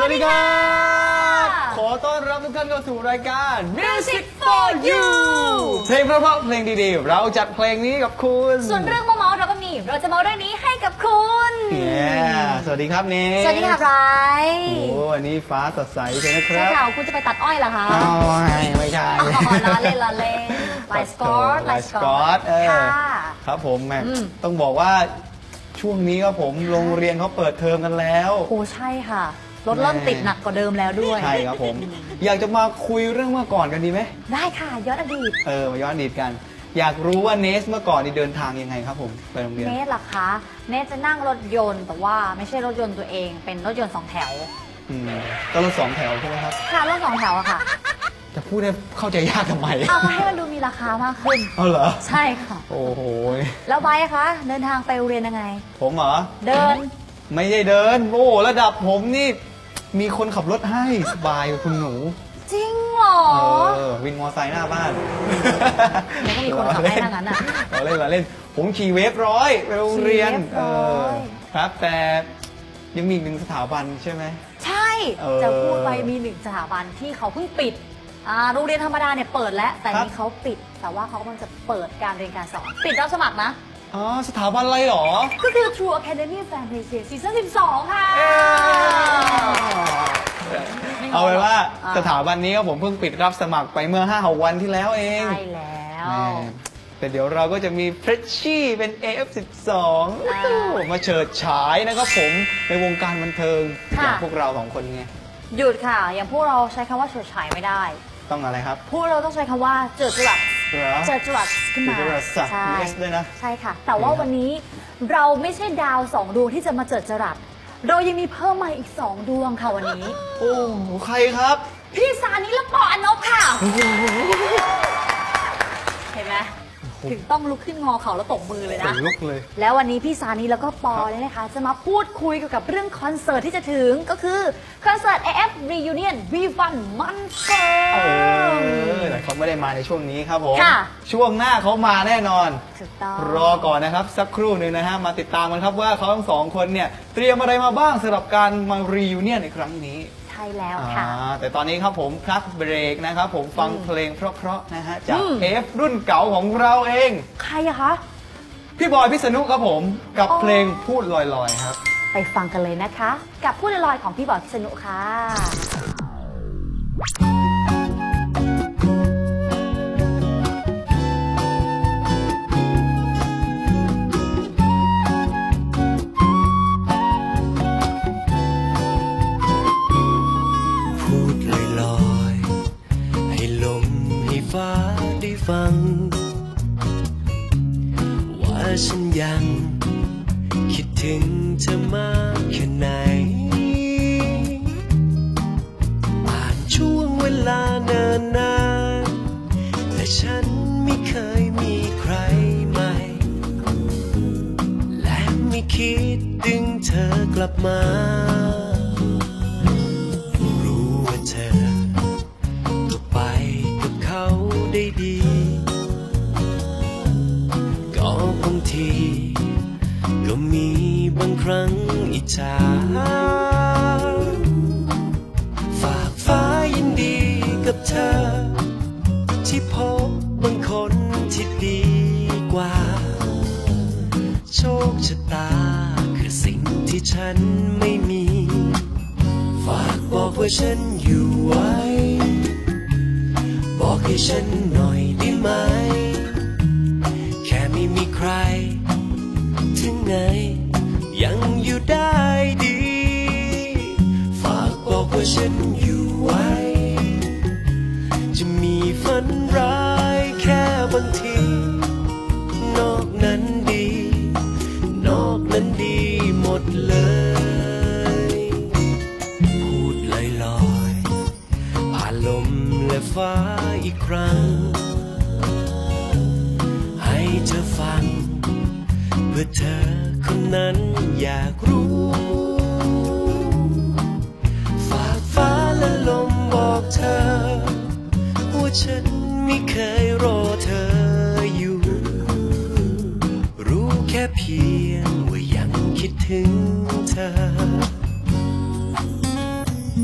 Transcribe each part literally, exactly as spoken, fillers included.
วัสดีครับขอต้อนรับทุกท่านเข้าสู่รายการ Music for You เพลงเพราะๆเพลงดีๆเราจัดเพลงนี้กับคุณส่วนเรื่องเมาๆเราก็มีเราจะเมาเรื่องนี้ให้กับคุณสวัสดีครับเนสวัสดีค่ะไรโอ้วันนี้ฟ้าสดใสใช่ไหมครับใช่ค่ะคุณจะไปตัดอ้อยเหรอคะอ๋อไม่ใช่ล้อเล่นล้อเล่นไลฟ์สกอตไลฟ์สกอตครับผมแม่ต้องบอกว่าช่วงนี้ครับผมโรงเรียนเขาเปิดเทอมกันแล้วโอ้ใช่ค่ะรถเริ่มติดหนักกว่าเดิมแล้วด้วยใช่ครับผมอยากจะมาคุยเรื่องเมื่อก่อนกันดีไหมได้ค่ะย้อนอดีตเออมาย้อนอดีตกันอยากรู้ว่าเนสเมื่อก่อนนี่เดินทางยังไงครับผมไปโรงเรียนเนสล่ะคะเนสจะนั่งรถยนต์แต่ว่าไม่ใช่รถยนต์ตัวเองเป็นรถยนต์สองแถวอืมก็รถสองแถวใช่ไหมครับค่ะรถสองแถวอะค่ะจะพูดให้เข้าใจยากทำไมเอาให้มันดูมีราคามากขึ้นเอาเหรอใช่ค่ะโอ้โหแล้วไบค์คะเดินทางไปโรงเรียนยังไงผมเหรอเดินไม่ได้เดินโอ้ระดับผมนี่มีคนขับรถให้สบายคุณหนูจริงเหรอเออวินมอไซค์หน้าบ้านแล้วก็มีคนขับให้ทั้งนั้นอ่ะเราเล่นเราเล่นผมขี่เวฟร้อยไปโรงเรียนเออครับแต่ยังมีอีกหนึ่งสถาบันใช่ไหมใช่จะพูดไปมีหนึ่งสถาบันที่เขาเพิ่งปิดโรงเรียนธรรมดาเนี่ยเปิดแล้วแต่นี้เขาปิดแต่ว่าเขากำลังจะเปิดการเรียนการสอนปิดรับสมัครนะอ๋อสถาบันอะไรหรอก็คือ True Academy Fantasy ซีซั่นสิบสองค่ะเอาไว้ว่าสถาบันนี้ก็ผมเพิ่งปิดรับสมัครไปเมื่อห้าวันที่แล้วเองใช่แล้วแต่เดี๋ยวเราก็จะมีเฟรชชี่เป็น เอ เอฟ สิบสอง มาเฉิดฉายนะครับผมในวงการบันเทิงอย่างพวกเราสองคนไงหยุดค่ะอย่างพวกเราใช้คำว่าเฉิดฉายไม่ได้ต้องอะไรครับพวกเราต้องใช้คำว่าเจิดจรัสเจิดจรัสขึ้นมาใช่ด้วยนะใช่ค่ะแต่ว่าวันนี้เราไม่ใช่ดาวสองดวงที่จะมาเจิดจรัสเรายังมีเพิ่มมาอีกสองดวงค่ะวันนี้โอ้ใครครับพี่สานิและปออนบค่ะเห็นไหมถึงต้องลุกขึ้นงอเข่าแล้วตบมือเลยนะลุกเลยแล้ววันนี้พี่ซานีแล้วก็ปอเนี่ยนะคะจะมาพูดคุยเกี่ยวกับเรื่องคอนเสิร์ตที่จะถึงก็คือคอนเสิร์ต เอ เอฟ Reunion We Fun มันเกินเออแต่เขาไม่ได้มาในช่วงนี้ครับผมค่ะช่วงหน้าเขามาแน่นอนถูกต้องรอก่อนนะครับสักครู่หนึ่งนะฮะมาติดตามกันครับว่าเขาทั้งสองคนเนี่ยเตรียมอะไรมาบ้างสำหรับการมา Reunion ในครั้งนี้ใช่แล้วค่ะแต่ตอนนี้ครับผมพักเบรกนะครับผมฟังเพลงเพราะๆนะฮะจากเอฟรุ่นเก่าของเราเองใครอะคะพี่บอยพิษณุครับผมกับเพลงพูดลอยๆครับไปฟังกันเลยนะคะกับพูดลอยๆของพี่บอยพิษณุค่ะฟ้าได้ฟังว่าฉันยังคิดถึงเธอมากแค่ไหนผ่านช่วงเวลาเนิ่นนานแต่ฉันไม่เคยมีใครใหม่และไม่คิดดึงเธอกลับมารู้ว่าเธอได้ดีก็บางทีก็มีบางครั้งอิจฉาฝากฟ้ายินดีกับเธอที่พบบางคนที่ดีกว่าโชคชะตาคือสิ่งที่ฉันไม่มีฝากบอกว่าฉันอยู่ไว้บอกให้ฉันหน่อยได้ไหมแค่ไม่มีใครถึงไหนยังอยู่ได้ดีฝากบอกว่าฉันอยู่ไว้จะมีฝันร้ายแค่บางทีนอกนั้นดีนอกนั้นดีหมดเลยพูดลอยๆผ่านลมและฟ้าอีกครั้งให้เธอฟังเพื่อเธอคนนั้นอยากรู้ฝากฟ้าและลมบอกเธอว่าฉันไม่เคยรอเธออยู่รู้แค่เพียงว่ายังคิดถึงเธอ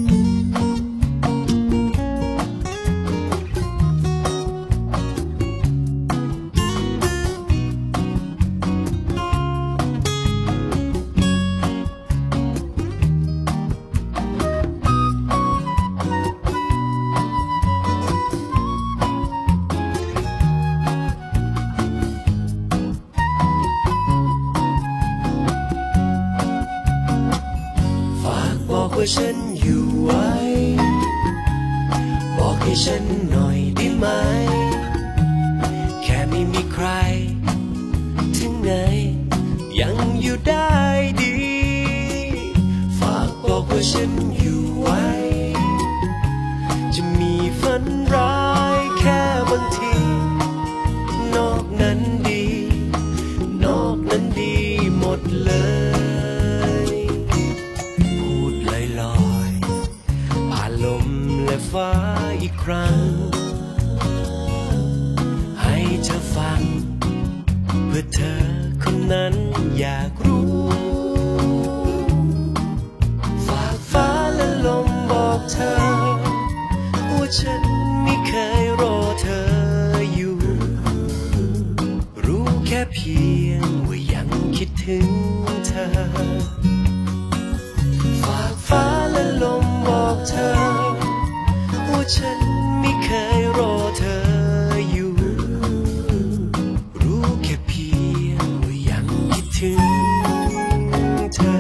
ว่าฉันอยู่ไว้บอกให้ฉันหน่อยได้ไหมแค่ไม่มีใครถึงไหนยังอยู่ได้ดีฝากบอกว่าฉันอยู่ไว้จะมีฝันร้ายแค่บางทีนอกนั้นดีนอกนั้นดีหมดเลยพูดลอยๆผ่านลมและฟ้าอีกครั้งให้เธอฟังเพื่อเธอคนนั้นอยากรู้ฝากฟ้าและลมบอกเธอว่าฉันไม่เคยรอเธออยู่รู้แค่เพียงว่ายังคิดถึงเธอฝากฟ้าและลมบอกเธอว่าฉันไม่เคยรอเธออยู่รู้แค่เพียงว่ายังคิดถึงเธอ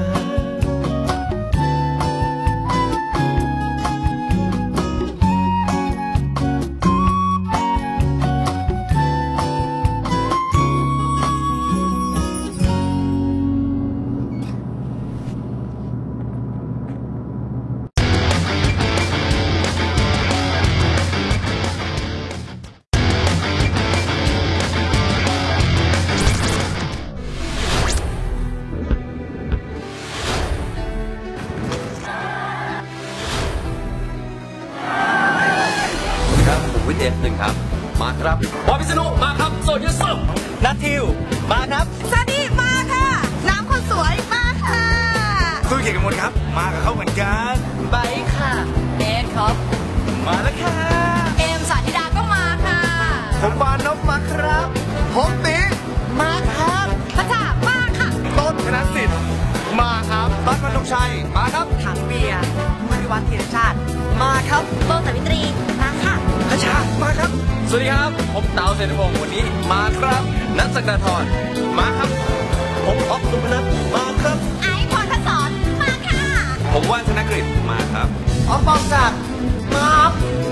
วิเดชหนึ่งครับมาครับบอยพิษณุมาครับโซนยูสุนัททิวมาครับซานี่มาค่ะ น้ำคนสวยมาค่ะสู้เกียรติกมลครับมากับเขาเหมือนกันไบค่ะเบสครับมาแล้วค่ะเอมสาธิดาก็มาค่ะผมบานนพมาครับผมติ๊กมาครับพระจ่ามาค่ะต้นธนสิทธิ์มาครับตั้งมนกชัยมาครับถังเบียร์มริวัฒน์ธีรชาติมาครับโบสวิตรีมาค่ะพระชามาครับสวัสดีครับผมเต๋าเศรษฐพงศ์วันนี้มาครับนัทศักดาธรมาครับผมอ๊อฟสุพนัทมาครับไอซ์พรพศรมาค่ะผมว่านธนกฤษมาครับอ๊อฟปองศักดิ์มาครับ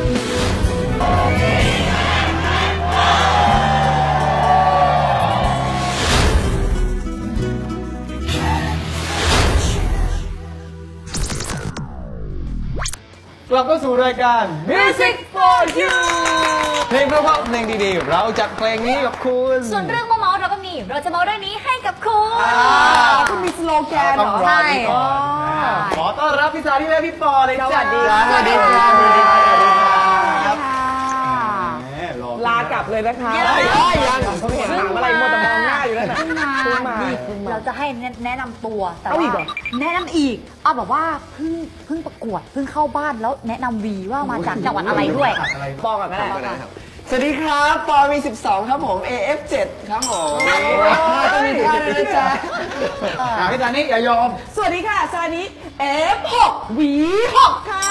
กลับเข้าสู่รายการ Music for You เพลงเพราะๆเพลงดีๆเราจัดเพลงนี้กับคุณส่วนเรื่องเมาๆเราก็มีเราจะเมาเรื่องนี้ให้กับคุณคุณมีสโลแกนเหรอใช่ขอต้อนรับพี่สาที่และพี่ปอเลยจ้าสวัสดีค่ะสวัสดีค่ะสวัสดีค่ะสวัสดีค่ะลากลับเลยนะคะยังเขาเห็นถามอะไรหมดแต่มองหน้าอยู่แล้วนะขึ้นมาเราจะให้แนะนำตัวแต่ว่าแนะนำอีกเอาแบบว่าเพิ่งเพิ่งประกวดเพิ่งเข้าบ้านแล้วแนะนำวีว่ามาจากจังหวัดอะไรด้วยปอก่อนก็ได้สวัสดีครับปอมีสิบสองครับผม เอ เอฟ เจ็ด ครับผมต้องมีท่าเลยนะจ๊ะพี่ตานี่อย่ายอมสวัสดีค่ะซานิ เอ เอฟ หก วี หก ค่ะ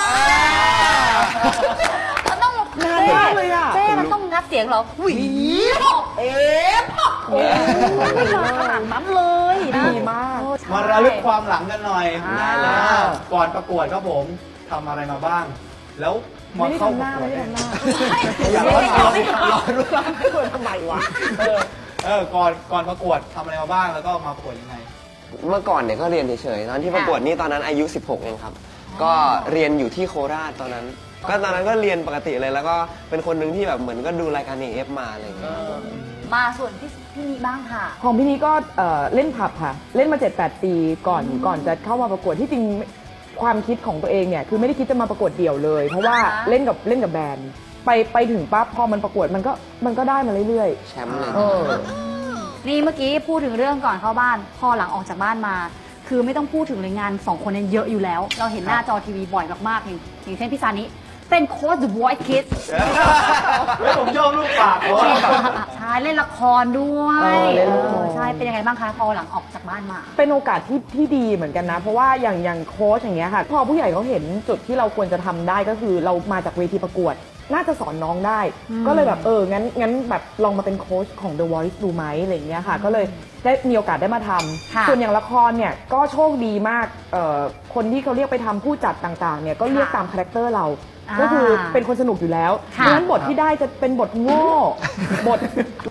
เราต้องนานมากเลยอ่ะเต้มันต้องงัดเสียงเหรอวี หก เอ เอฟ หกโอ้ยขนาดนั้นเลยดีมากมาระลึกความหลังกันหน่อยได้แล้วก่อนประกวดครับผมทำอะไรมาบ้างแล้วไม่ได้ทำหน้าไม่ได้ทำหน้าอยากร้อนร้อนร้อนร้อนทำไมวะเออก่อนก่อนประกวดทำอะไรมาบ้างแล้วก็มาประกวดยังไงเมื่อก่อนเนี่ยก็เรียนเฉยๆตอนที่ประกวดนี่ตอนนั้นอายุสิบหกเองครับก็เรียนอยู่ที่โคราชตอนนั้นก็ตอนนั้นก็เรียนปกติเลยแล้วก็เป็นคนหนึ่งที่แบบเหมือนก็ดูรายการ เอ เอฟ มาอะไรอย่างเงี้ยมาส่วนพี่พี่นี้บ้างค่ะของพี่นี้ก็เล่นผับค่ะเล่นมา เจ็ดแปด ปีก่อนก่อนจะเข้ามาประกวดที่จริงความคิดของตัวเองเนี่ยคือไม่ได้คิดจะมาประกวดเดี่ยวเลยเพราะว่าเล่นกับเล่นกับแบรนด์ไปไปถึงปั๊บพอมันประกวดมันก็มันก็ได้มาเรื่อยๆแชมป์เลยนี่เมื่อกี้พูดถึงเรื่องก่อนเข้าบ้านพอหลังออกจากบ้านมาคือไม่ต้องพูดถึงเลยงานสองคนนี้เยอะอยู่แล้วเราเห็นหน้าจอทีวีบ่อยมากๆอย่างอย่างเช่นพี่ซานิเป็นโค้ช The Voice Kids แล้วผมชอบลูกปากใช่เล่นละครด้วยใช่เป็นยังไงบ้างคะพอหลังออกจากบ้านมาเป็นโอกาสที่ที่ดีเหมือนกันนะเพราะว่าอย่างอย่างโค้ชอย่างเงี้ยค่ะพอผู้ใหญ่เขาเห็นจุดที่เราควรจะทำได้ก็คือเรามาจากเวทีประกวดน่าจะสอนน้องได้ ก็เลยแบบเอองั้นงั้นแบบลองมาเป็นโค้ชของ The Voice ดูไหมอะไรอย่างเงี้ยค่ะก็เลยได้มีโอกาสได้มาทำส่วนอย่างละครเนี่ยก็โชคดีมากเอ่อคนที่เขาเรียกไปทำผู้จัดต่างๆเนี่ยก็เรียกตามคาแรคเตอร์เราก็คือเป็นคนสนุกอยู่แล้วเพราะฉะนั้นบทที่ได้จะเป็นบทโง่บท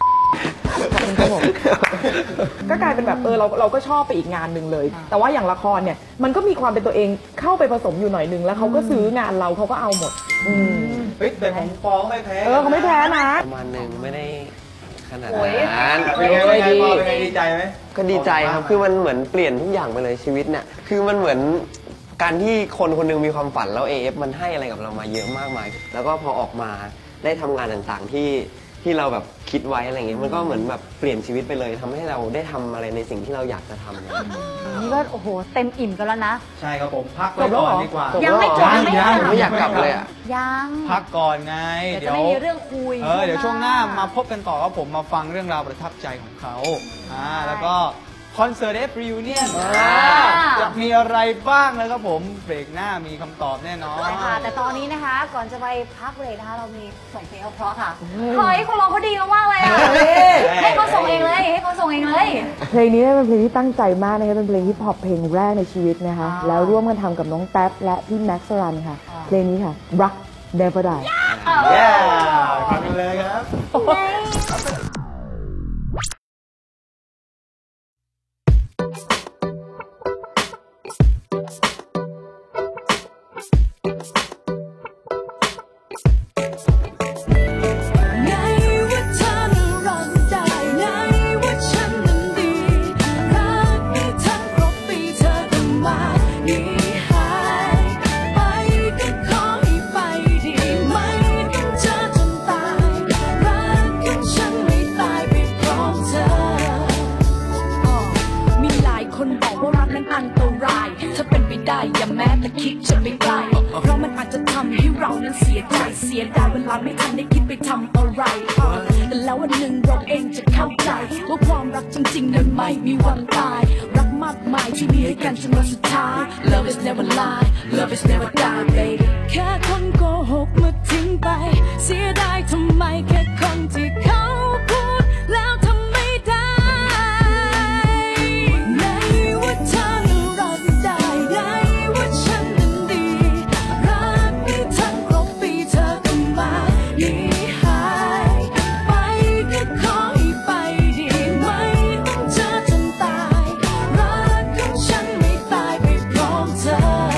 ก็กลายเป็นแบบเออเราเราก็ชอบไปอีกงานหนึ่งเลย แต่ว่าอย่างละครเนี่ยมันก็มีความเป็นตัวเองเข้าไปผสมอยู่หน่อยนึงแล้วเขาก็ซื้องานเราเขาก็เอาหมดเฮ้ยแต่ของฟองไม่แพ้เออเขาไม่แพ้นะประมาณหนึ่งไม่ได้ขนาดโอ้ยนั้นเป็นไงเป็นไงฟองเป็นไงดีใจไหมก็ดีใจครับคือมันเหมือนเปลี่ยนทุกอย่างไปเลยชีวิตเนี่ยคือมันเหมือนการที่คนคนหนึงมีความฝันแล้ว เอ เอฟ มันให้อะไรกับเรามาเยอะมากมายแล้วก็พอออกมาได้ทำงานต่างๆที่ที่เราแบบคิดไว้อะไรเงี้ยมันก็เหมือนแบบเปลี่ยนชีวิตไปเลยทำให้เราได้ทำอะไรในสิ่งที่เราอยากจะทำนี่ก็โอ้โหเต็มอิ่มกันแล้วนะใช่ครับผมพักไว้ก่อนดีกว่ายังไม่จบยังไม่จบไม่อยากกลับเลยอ่ะยังพักก่อนไงเดี๋ยวจะไม่มีเรื่องคุยเออเดี๋ยวช่วงหน้ามาพบกันต่อครับผมมาฟังเรื่องราวประทับใจของเขาอ่าแล้วก็คอนเสิร์ต F Reunion จะมีอะไรบ้างนะครับผมเบรกหน้ามีคำตอบแน่นอนใช่ค่ะแต่ตอนนี้นะคะก่อนจะไปพักเบรกนะคะเรามีส่งเพลงเพราะค่ะเฮ้ยคนร้องเขาดีมากๆเลยอ่ะให้เขาส่งเองเลยให้เขาส่งเองเลยเพลงนี้เป็นเพลงที่ตั้งใจมากนะคะเป็นเพลงฮิปฮอปเพลงแรกในชีวิตนะคะแล้วร่วมกันทำกับน้องแท็บและพี่แม็กซ์สรันค่ะเพลงนี้ค่ะรัก Never Die เย้ฟังกันเลยครับอย่าแม้แต่คิดจะไม่ได้เพราะมันอาจจะทำให้เรานั้นเสียใจเสียดายเวลาไม่ทันได้คิดไปทำอะไรแต่แล้ววันหนึ่งเราเองจะเข้าใจว่าความรักจริงๆนั้นไม่มีวันตายรักมากมายที่มีให้กันจนวันสุดท้าย Love is never lie Love is never die baby แค่คนโกหกมาทิ้งไปเสียดายทำไมแค่คนที่เขาพูดแล้วทำไม่ได้ในว่าเธอรักได้ไงว่าฉันนั้นดีรักไม่ทันครบปีเธอก็มาหนีหายไปก็ขอให้ไปดีไม่ต้องเจอจนตายรักของฉันไม่ตายไปพร้อมเธอ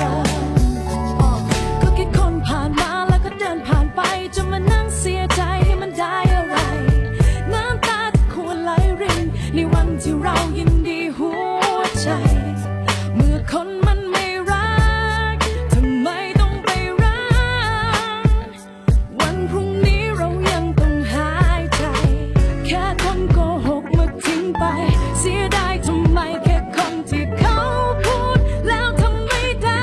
ก็แค่คนผ่านมาแล้วก็เดินผ่านไปจะมานั่งเสียใจให้มันได้อะไรน้ำตาจะควรไหลรินในวันที่เรายินดีหัวใจเมื่อคนมันไม่รักทำไมต้องไปรักวันพรุ่งนี้เรายังต้องหายใจแค่คนโกหกมาทิ้งไปเสียดายทำไมแค่คนที่เขาพูดแล้วทำไม่ได้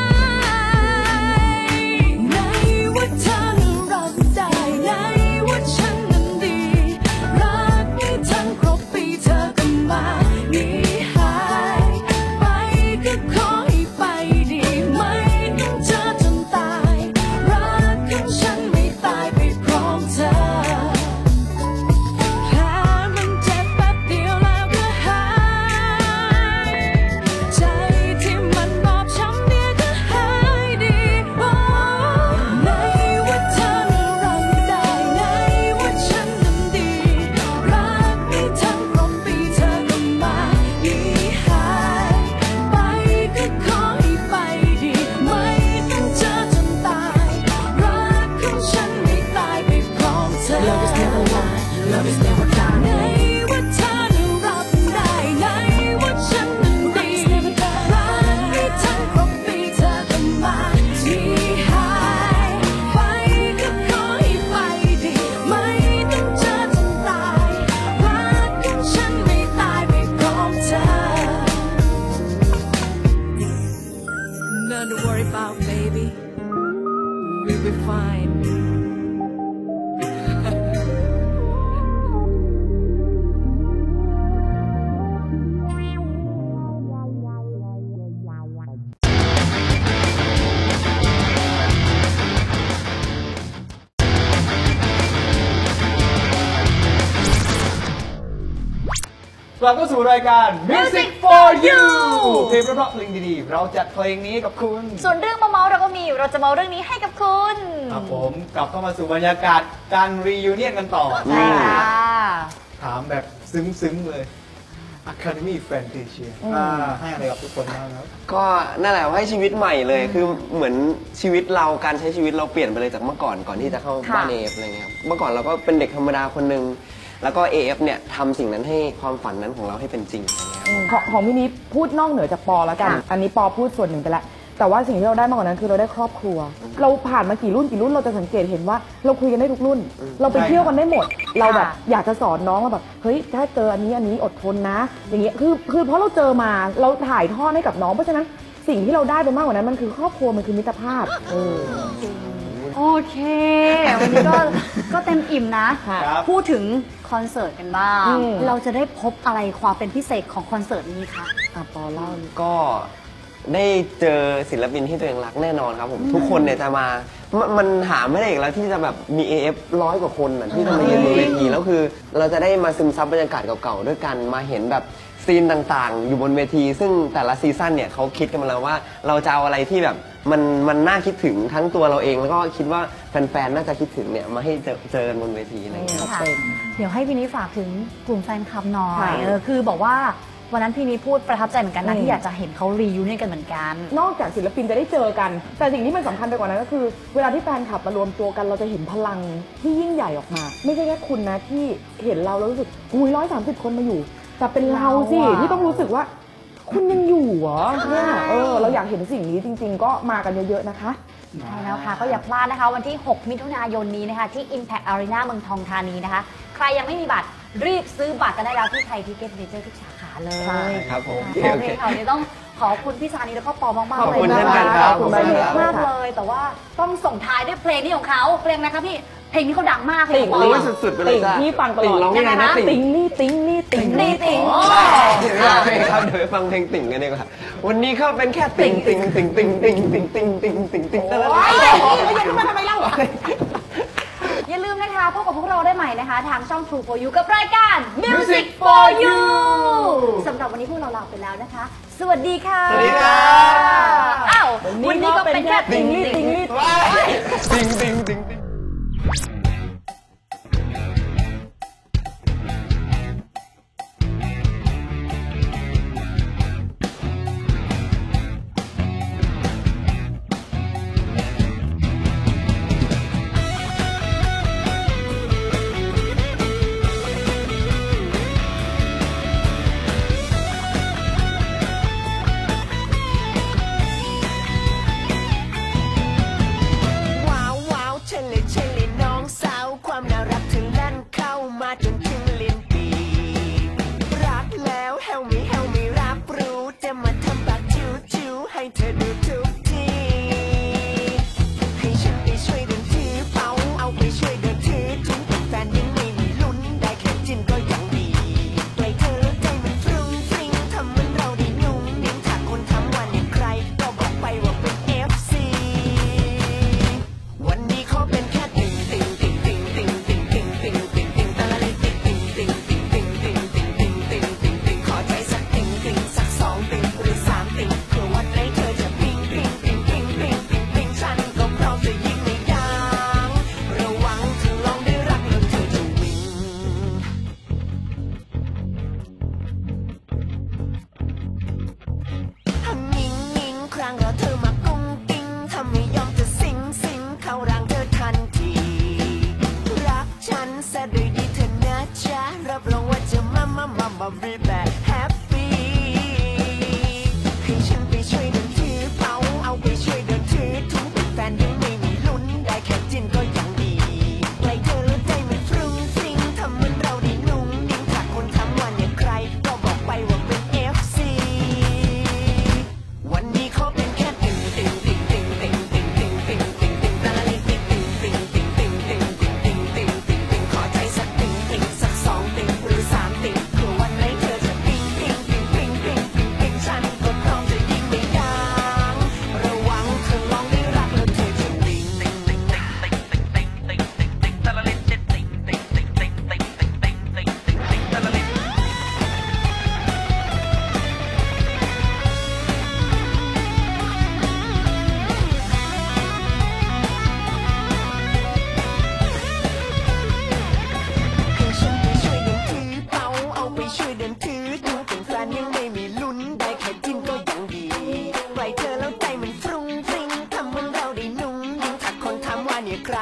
ไหนว่าเธอรักได้ไหนว่าฉันนั้นดีรักไม่ทันครบปีเธอก็มาหนีหายไปก็ขอให้ไปดีไม่ต้องเจอจนตายรักของฉันไม่ตายไปพร้อมเธอแผลมันเจ็บแป๊บเดียวแล้วก็หายใจที่มันบอบช้ำเนี่ยก็หายดีโอ้ไหนว่าเธอรักได้ไหนว่าฉันนั้นดีรักไม่ทันครบปีเธอก็มาหนีหายไปก็ขอให้ไปดีไม่ต้องเจอจนตายรักของฉันไม่ตายไปพร้อมเธอ Love is never lie Love is never die ไหนว่าเธอรับได้ไหนว่าฉันนั้นดีรักไม่ทันครบปีเธอก็มาหนีหายไปก็ขอให้ไปดีไม่ต้องเจอจนตายรักของฉันไม่ตายไปพร้อมเธอ None to worry about baby we'll be fine กลับเข้าสู่รายการ Music for You เพลงเพราะๆเพลงดีๆเราจัดเพลงนี้กับคุณส่วนเรื่องมาเมาเราก็มีเราจะเมาเรื่องนี้ให้กับคุณครับผมกลับเข้ามาสู่บรรยากาศการรียูเนียนกันต่อใช่ค่ะถามแบบซึ้งๆเลย Academy Fantasia อ่าให้อะไรกับทุกคนบ้างครับก็นั่นแหละให้ชีวิตใหม่เลยคือเหมือนชีวิตเราการใช้ชีวิตเราเปลี่ยนไปเลยจากเมื่อก่อนก่อนที่จะเข้าบ้าน เอ เอฟ อะไรเงี้ยครับเมื่อก่อนเราก็เป็นเด็กธรรมดาคนหนึ่งแล้วก็ เอ เอฟ เนี่ยทำสิ่งนั้นให้ความฝันนั้นของเราให้เป็นจริงอะไรเงี้ยครับของของพี่นี้พูดนอกเหนือจากปอแล้วกัน อันนี้ปอพูดส่วนหนึ่งไปแล้วแต่ว่าสิ่งที่เราได้มากกว่านั้นคือเราได้ครอบครัว เราผ่านมากี่รุ่นกี่รุ่นเราจะสังเกตเห็นว่าเราคุยกันได้ทุกรุ่น เราไปเที่ยวกันได้หมด เราแบบอยากจะสอนน้องว่าแบบเฮ้ยถ้าเจออันนี้อันนี้อดทนนะ อย่างเงี้ยคือคือเพราะเราเจอมาเราถ่ายทอดให้กับน้องเพราะฉะนั้นสิ่งที่เราได้ไปมากกว่านั้นมันคือครอบครัวมันคือมิตรภาพเออโอเค วันนี้ก็ก็เต็มอิ่มนะครับพูดถึงคอนเสิร์ตกันบ้างอืมเราจะได้พบอะไรความเป็นพิเศษของคอนเสิร์ตนี้คะอ่ะปอเล่าก็ได้เจอศิลปินที่ตัวเองรักแน่นอนครับผมทุกคนเนี่ยจะมามันมันหาไม่ได้อีกแล้วที่จะแบบมี เอ เอฟ ร้อยกว่าคนน่ะที่จะมายืนบนเวทีแล้วคือ เราจะได้มาซึมซับบรรยากาศเก่าๆด้วยกันมาเห็นแบบซีนต่างๆ อยู่บนเวที ซึ่งแต่ละซีซั่นเนี่ยเขาคิดกันมาแล้วว่าเราจะเอาอะไรที่แบบมันมันน่าคิดถึงทั้งตัวเราเองแล้วก็คิดว่าแฟนๆน่าจะคิดถึงเนี่ยมาให้เจอเจอกันบนเวทีอะไรอย่างเงี้ยครับค่ะเดี๋ยวให้พี่นี้ฝากถึงกลุ่มแฟนคลับหน่อยค่ะเออคือบอกว่าวันนั้นพี่นี้พูดประทับใจเหมือนกันนะอืมที่อยากจะเห็นเขารียูเนียนกันเหมือนกันนอกจากศิลปินจะได้เจอกัน แต่สิ่งที่มันสำคัญไปกว่านั้นก็คือ เวลาที่แฟนคลับมารวมตัวกันเราจะเห็นพลังที่ยิ่งใหญ่ออกมา ไม่ใช่แค่คุณนะที่เห็นเราแล้วรู้สึกอุ้ยร้อยสามสิบคนมาอยู่ แต่เป็นเราสิเราอะที่ต้องรู้สึกว่า คุณยังอยู่เหรอเนี่ยเออเราอยากเห็นสิ่งนี้จริง ๆ ก็มากันเยอะๆนะคะใช่แล้วค่ะก็อย่าพลาดนะคะ วันที่ หก มิถุนายนนี้นะคะ ที่ Impact Arena เมืองทองธานีนะคะ ใครยังไม่มีบัตรรีบซื้อบัตรกันได้แล้วที่ไทยทิเก็ตเมเจอร์ทุกสาขาเลยใช่ครับผมโอเคค่ะวันนี้ต้องขอบคุณพี่ชานีแล้วก็ปอมากๆขอบเลยคุณนะเช่นกันคะครับขอบคุณขอบคุณครับมากเลย แต่ว่าต้องส่งท้ายด้วยเพลงนี้ของเขาเพลงอะไรคะพี่เพลงนี้เขาดังมากเลยติ่งปอโอ้ยสุดๆไปเลยติ่งจ้ะที่ฟังตลอดติ่งร้องยังไงนะติ่งติ่งนี่ติ่งนี่ติ่งนี่ติ่งเดี๋ยวครับเดี๋ยวไปฟังเพลงติ่งกันดีกว่าวันนี้เขาเป็นแค่ติ่งติ่งติ่งติ่งติ่งติ่งติ่งติ่งติ่งติ่งตะละละอย่าลืมนะคะพบกับพวกเราได้ใหม่นะคะ ทางช่อง True for You กับรายการ Music for You สำหรับวันนี้พวกเราลาไปแล้วนะคะ สวัสดีค่ะสวัสดีครับอ้าววันนี้ก็เป็นแค่ติ่งลี่ติ่งลี่ติ่งติ่งติ่งติ่ง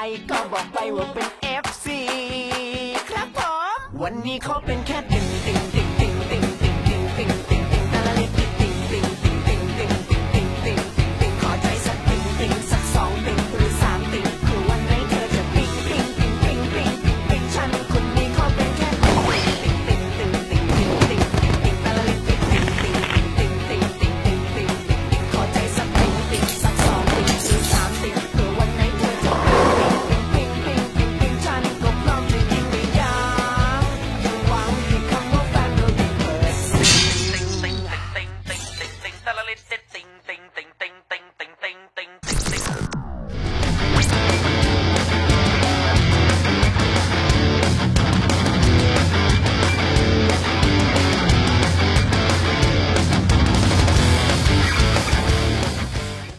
ก็บอกไปว่าเป็น เอฟ ซี ครับผมวันนี้เขาเป็นแค่ดึงดึง